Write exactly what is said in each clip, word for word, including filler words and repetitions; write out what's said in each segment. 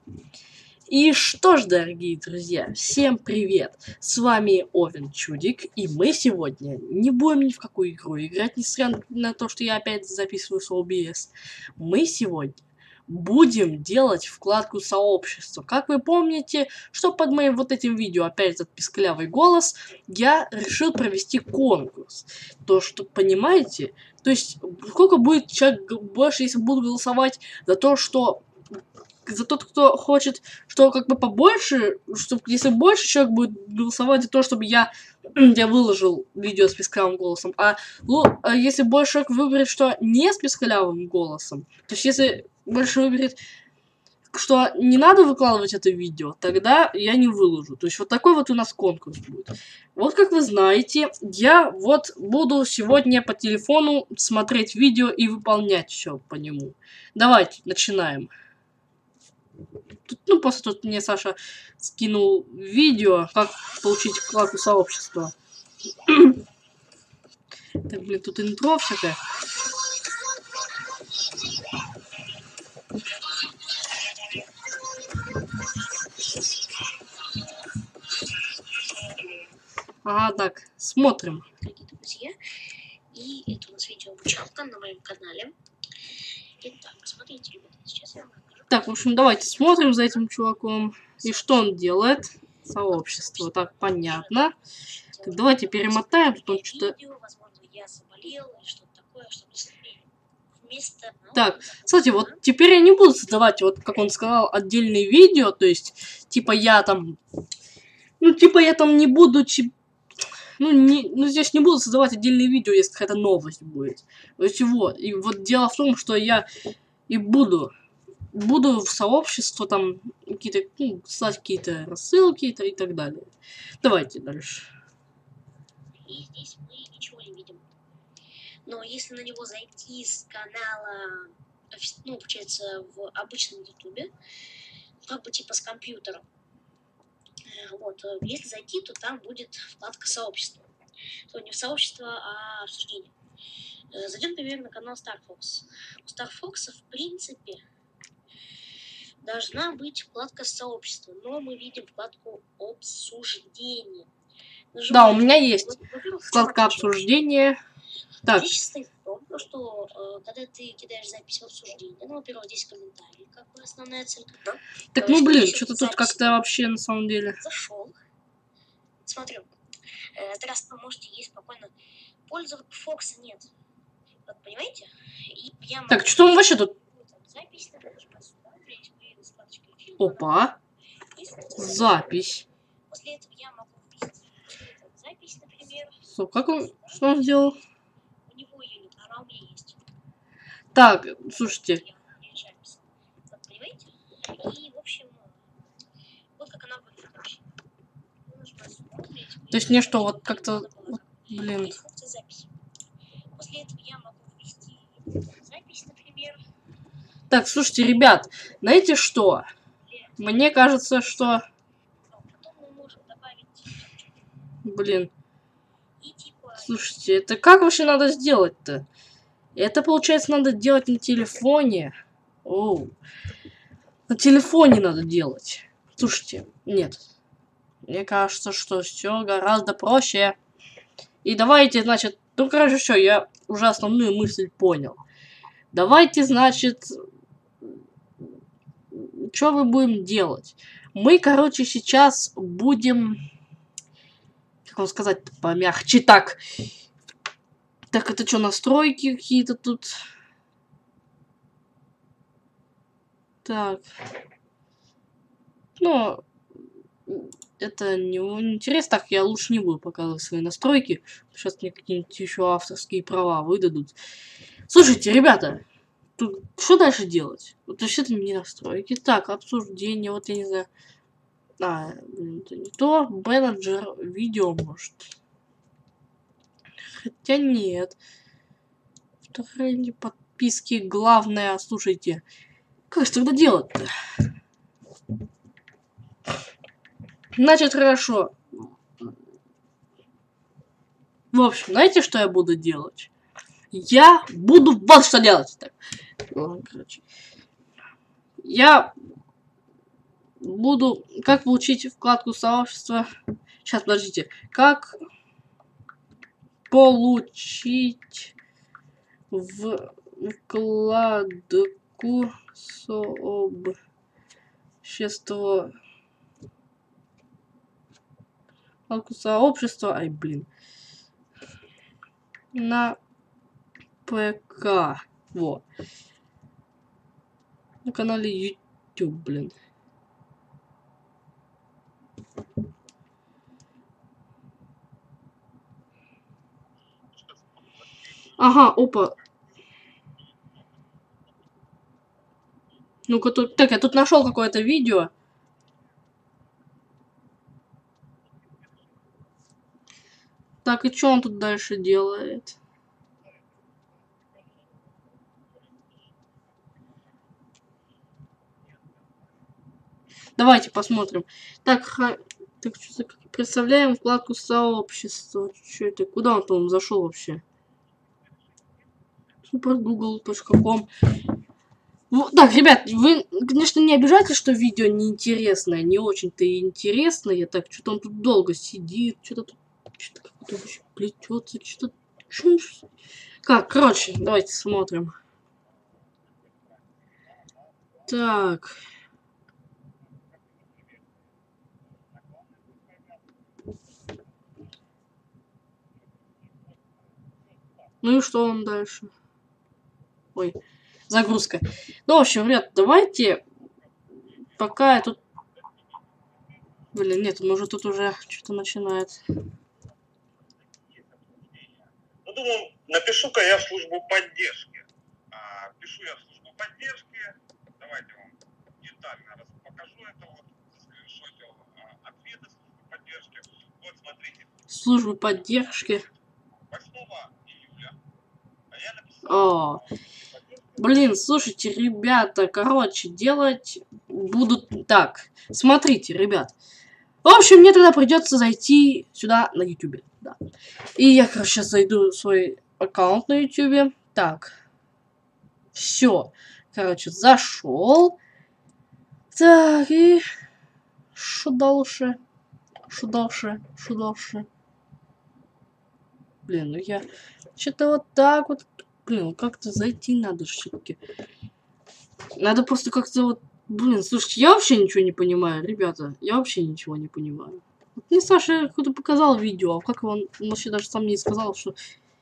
И что ж, дорогие друзья, всем привет! С вами Овен Чудик, и мы сегодня не будем ни в какую игру играть, несмотря на то, что я опять записываю с о бэ эс. Мы сегодня будем делать вкладку сообщества. Как вы помните, что под моим вот этим видео, опять этот писклявый голос, я решил провести конкурс. То, что, понимаете, то есть, сколько будет человек больше, если будут голосовать за то, что... За тот, кто хочет, что как бы побольше, чтобы если больше человек будет голосовать за то, чтобы я, я выложил видео с писклявым голосом, а, ну, а если больше человек выберет, что не с писклявым голосом, то есть если больше выберет, что не надо выкладывать это видео, тогда я не выложу. То есть вот такой вот у нас конкурс будет. Вот как вы знаете, я вот буду сегодня по телефону смотреть видео и выполнять все по нему. Давайте, начинаем. Тут, ну, просто тут мне Саша скинул видео, как получить вкладку сообщества. Так, блин, тут интро всякое. Ага, так, смотрим. Дорогие друзья, и это у нас видео обучалка на моем канале. Итак, смотрите, ребята, сейчас я вам покажу. Так, в общем, давайте смотрим за этим чуваком. И что он делает? Сообщество. Так, понятно. Так, давайте перемотаем. Тут он что-то... Возможно, я заболел или что-то такое, чтобы вместо... Так, кстати, вот теперь я не буду создавать, вот как он сказал, отдельные видео. То есть, типа я там... Ну, типа я там не буду... Ну, не, ну, здесь не буду создавать отдельные видео, если какая-то новость будет. То есть, вот. И вот дело в том, что я и буду... Буду в сообщество там какие-то, ну, ставить какие-то рассылки и, и так далее. Давайте дальше. И здесь мы ничего не видим. Но если на него зайти с канала, ну, получается, в обычном ютубе, как бы типа с компьютера, вот, если зайти, то там будет вкладка сообщества. То не в сообщество, а обсуждение. Зайдем, например, на канал StarFox. У StarFox, в принципе, должна быть вкладка сообщества, но мы видим вкладку обсуждения. Нажимаем. Да, у меня есть вот, вкладка обсуждения. Так. Здесь состоит в том, что э, когда ты кидаешь запись в обсуждение, ну, во-первых, здесь комментарии, как бы основная цель. Да? Так, ну блин, что-то тут как-то вообще на самом деле. Зашел. Смотрю. Э, здравствуйте, можете есть спокойно. Пользоваться Фокса нет. Вот, понимаете? И я могу... Так, что он вообще тут? Запись, Опа. Запись. После этого я могу ввести запись, например. Стоп, как он, что он сделал? У него ее нет, она у меня есть. Так, слушайте. Вот, понимаете? И, в общем, вот как она выглядит вообще. То есть мне что, вот как-то, вот, блин. После этого я могу ввести запись, например. Так, слушайте, ребят, знаете что? Мне кажется, что... Блин. Слушайте, это как вообще надо сделать-то? Это, получается, надо делать на телефоне. Оу. На телефоне надо делать. Слушайте, нет. Мне кажется, что все гораздо проще. И давайте, значит... Ну, короче, все, я уже основную мысль понял. Давайте, значит... Что мы будем делать? Мы, короче, сейчас будем... Как вам сказать помягче? Так. Так, это что, настройки какие-то тут? Так. Ну, это не интересно. Так, я лучше не буду показывать свои настройки. Сейчас мне какие-нибудь еще авторские права выдадут. Слушайте, ребята. Тут что дальше делать? Вот то есть это не настройки. Так, обсуждение, вот я не знаю. А, блин, это не то. Менеджер видео, может. Хотя нет. Вторые подписки. Главное, слушайте. Как же тогда делать-то? Значит, хорошо. В общем, знаете, что я буду делать? Я буду вот что делать. Так. Ладно, короче. Я буду... Как получить вкладку сообщества? Сейчас, подождите. Как получить вкладку сообщества? Вкладку сообщества. Ай, блин. На ПК. Вот. На канале YouTube, блин. Ага, опа. Ну-ка тут... Так, я тут нашел какое-то видео. Так, и что он тут дальше делает? Давайте посмотрим. Так, ха... так что представляем вкладку сообщества. Что это? Куда он там зашел вообще? супер гугл точка ком. Ну, так, ребят, вы, конечно, не обижайтесь, что видео неинтересное, не очень-то и интересное. Так, что-то он тут долго сидит, что-то тут, что-то как-то вообще плетется, что-то... Как, короче, давайте смотрим. Так. Ну и что он дальше? Ой, загрузка. Ну, в общем, ребят, давайте... Пока я тут... Блин, нет, он уже тут уже что-то начинает. Ну, думал, напишу-ка я в службу поддержки. А, пишу я в службу поддержки. Давайте вам детально раз покажу это вот. Заскриншотил а, ответы службы поддержки. Вот, смотрите. Службы поддержки. восьмого июля. А я написал... О, блин, слушайте, ребята, короче, делать будут так. Смотрите, ребят. В общем, мне тогда придется зайти сюда на YouTube. Да. И я, короче, сейчас зайду в свой аккаунт на YouTube. Так. Все. Короче, зашел. Так, и... Что дальше? Что дальше? Что дальше? Блин, ну я... Что-то вот так вот... Блин, как-то зайти надо все-таки. Надо просто как-то вот... Блин, слушайте, я вообще ничего не понимаю, ребята. Я вообще ничего не понимаю. Вот мне Саша какое-то показал видео, а как он, он вообще даже сам не сказал, что...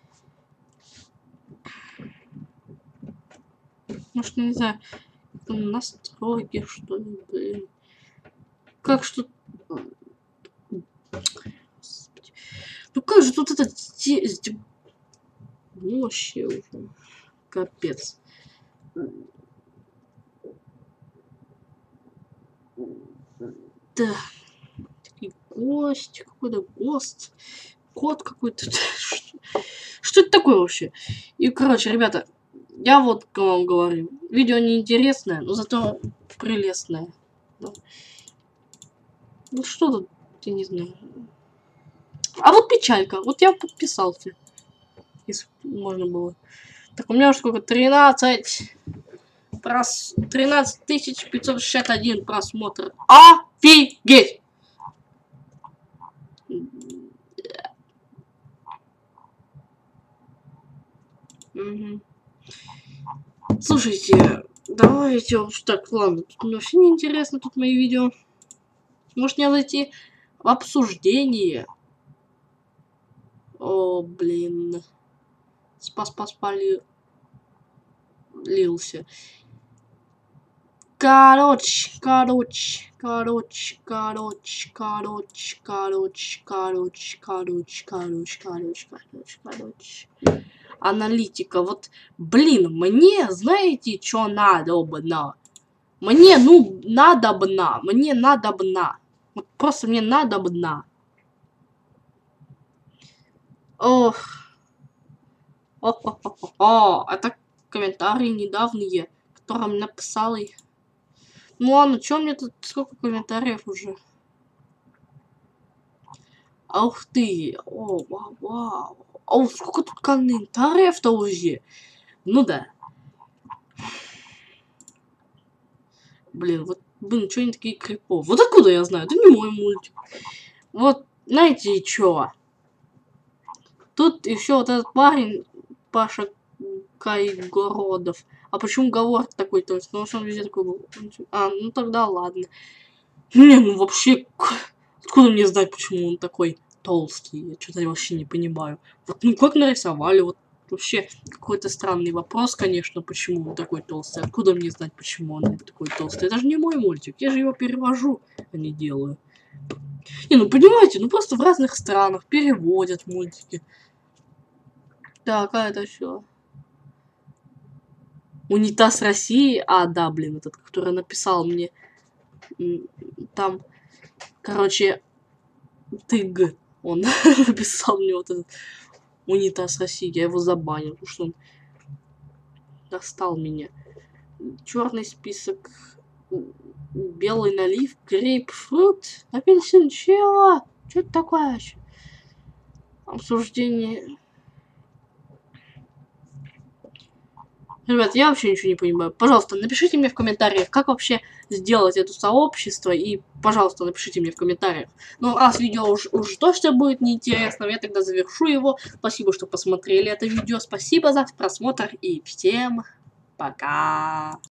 Может, не знаю, там настройки, что ли, блин. Как что... Ну как же тут это... Ну, вообще уже... Капец. Да. Такие гости, какой-то гост. Кот какой-то. Что, что это такое вообще? И, короче, ребята, я вот к вам говорю. Видео неинтересное, но зато прелестное. Ну, ну что тут, я не знаю. А вот печалька. Вот я подписался. Если можно было. Так, у меня уже сколько? тринадцать... Прос... тринадцать тысяч пятьсот шестьдесят один просмотр. Офигеть! Угу. Слушайте, давайте уж так, ладно, тут мне вообще не интересно тут мои видео. Может мне зайти в обсуждение? О, блин. Спас-спас полился. Короче, короче, короче, короче, короче, короче, короче, короче, короче, короче, короче, короче. Аналитика. Вот, блин, мне, знаете, что надобно? Мне, ну, надобно. Мне надобно. Вот просто мне надобно. Ох. О-о-о-о. Это комментарии недавние, которым написал и... Ну ладно, чё мне тут сколько комментариев уже? Ух ты! О, вау, вау. О, сколько тут комментариев-то уже? Ну да. Блин, вот Блин, что они такие криповые? Вот откуда я знаю? Это не мой мультик. Вот, знаете, чё? Тут еще вот этот парень, Паша Кайгородов. А почему Говор такой толстый? Потому что он везде такой был. А, ну тогда ладно. Не, ну вообще, откуда мне знать, почему он такой толстый? Я что-то вообще не понимаю. Вот, ну как нарисовали, вот вообще какой-то странный вопрос, конечно, почему он такой толстый. Откуда мне знать, почему он такой толстый? Это же не мой мультик, я же его перевожу, а не делаю. Не, ну понимаете, ну просто в разных странах переводят мультики. Так, а это что? Унитаз России? А, да, блин, этот, который написал мне. Там, короче, Тыг. Он написал мне вот этот Унитаз России. Я его забанил, потому что он достал меня. Черный список. Белый налив. Грейпфрут. Апельсин. Чего? Что это такое? Обсуждение. Ребят, я вообще ничего не понимаю. Пожалуйста, напишите мне в комментариях, как вообще сделать это сообщество. И, пожалуйста, напишите мне в комментариях. Ну, раз видео уж, уж точно будет неинтересно, я тогда завершу его. Спасибо, что посмотрели это видео. Спасибо за просмотр и всем пока.